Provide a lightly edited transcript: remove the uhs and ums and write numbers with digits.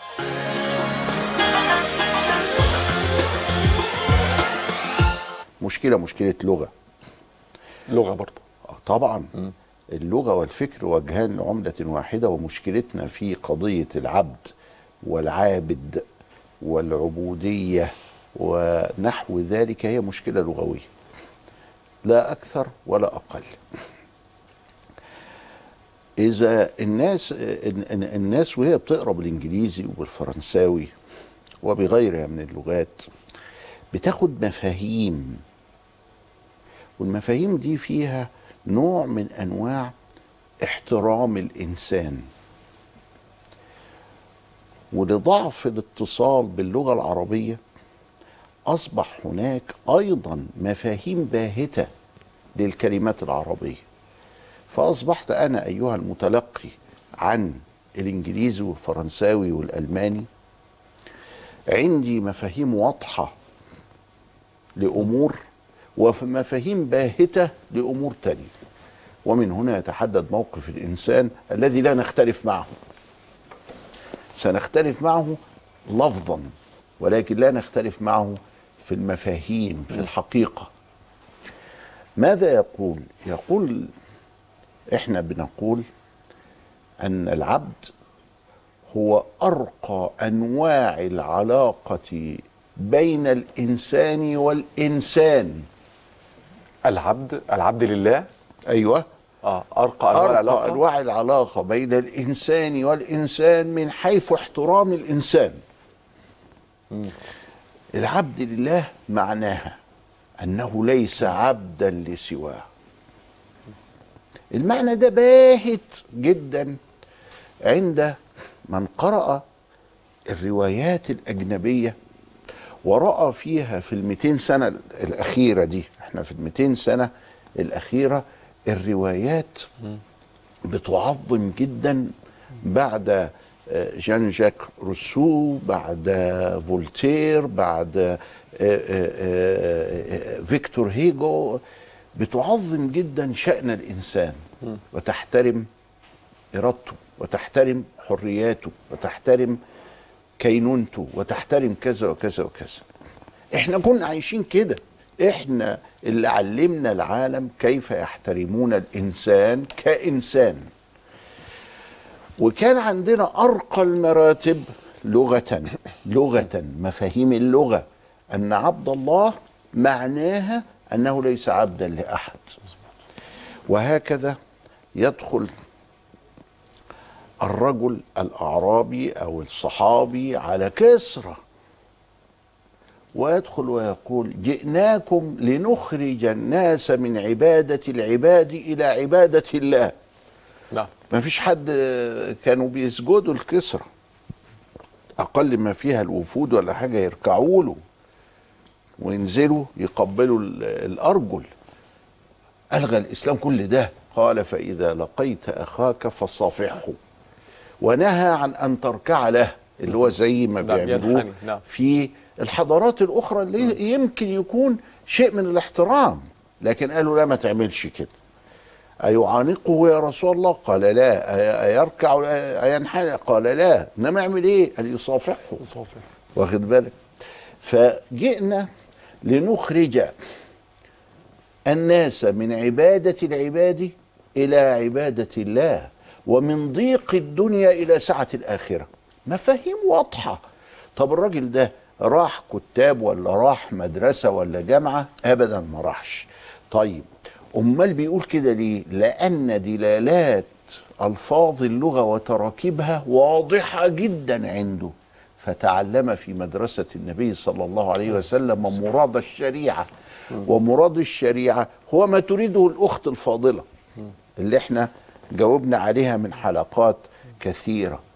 مشكلة لغة برضه طبعا. اللغة والفكر وجهان لعملة واحدة، ومشكلتنا في قضية العبد والعابد والعبودية ونحو ذلك هي مشكلة لغوية لا أكثر ولا أقل. إذا الناس وهي بتقرأ بالإنجليزي وبالفرنساوي وبغيرها من اللغات بتاخد مفاهيم، والمفاهيم دي فيها نوع من أنواع احترام الإنسان، ولضعف الاتصال باللغة العربية أصبح هناك أيضا مفاهيم باهتة للكلمات العربية. فأصبحت أنا أيها المتلقي عن الإنجليزي والفرنساوي والألماني عندي مفاهيم واضحة لأمور ومفاهيم باهتة لأمور تانية، ومن هنا يتحدد موقف الإنسان الذي لا نختلف معه. سنختلف معه لفظا ولكن لا نختلف معه في المفاهيم في الحقيقة. ماذا يقول؟ يقول احنا بنقول أن العبد هو أرقى أنواع العلاقة بين الإنسان والإنسان. العبد لله. أيوة. أرقى أنواع العلاقة بين الإنسان والإنسان من حيث احترام الإنسان. العبد لله معناها أنه ليس عبدا لسواه. المعنى ده باهت جدا عند من قرأ الروايات الأجنبية ورأى فيها في 200 سنة الأخيرة دي، احنا في 200 سنة الأخيرة الروايات بتعظم جدا بعد جان جاك روسو، بعد فولتير، بعد فيكتور هيجو، بتعظم جدا شأن الإنسان وتحترم إرادته وتحترم حرياته وتحترم كينونته وتحترم كذا وكذا وكذا. احنا كنا عايشين كده، احنا اللي علمنا العالم كيف يحترمون الإنسان كإنسان. وكان عندنا أرقى المراتب لغة مفاهيم اللغة أن عبد الله معناها أنه ليس عبدا لأحد. وهكذا يدخل الرجل الأعرابي أو الصحابي على كسرى ويدخل ويقول جئناكم لنخرج الناس من عبادة العباد إلى عبادة الله. لا، ما فيش حد كانوا بيسجدوا الكسرى، أقل ما فيها الوفود ولا حاجة يركعوا له وينزلوا يقبلوا الأرجل. ألغى الإسلام كل ده. قال فإذا لقيت أخاك فصافحه، ونهى عن أن تركع له، اللي هو زي ما بيعملوه في الحضارات الأخرى اللي يمكن يكون شيء من الاحترام، لكن قالوا لا ما تعملش كده. أيعانقه يا رسول الله؟ قال لا. أيركع أينحنى؟ قال لا. إنما يعمل إيه؟ قال يصافحه. واخد بالك؟ فجئنا لنخرج الناس من عبادة العباد إلى عبادة الله، ومن ضيق الدنيا إلى سعة الآخرة. مفاهيم واضحة. طب الراجل ده راح كتاب ولا راح مدرسة ولا جامعة؟ أبدا ما راحش. طيب أمال بيقول كده ليه؟ لأن دلالات ألفاظ اللغة وتراكيبها واضحة جدا عنده، فتعلم في مدرسة النبي صلى الله عليه وسلم مراد الشريعة. ومراد الشريعة هو ما تريده الأخت الفاضلة اللي احنا جاوبنا عليها من حلقات كثيرة.